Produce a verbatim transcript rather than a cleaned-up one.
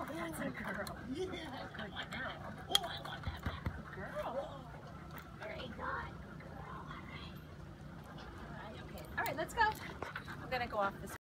Oh, that's a girl. Yeah. Good girl. Oh, I want that back. Good girl. Very good. Good girl. All right. All right, okay. All right, let's go. I'm going to go off this.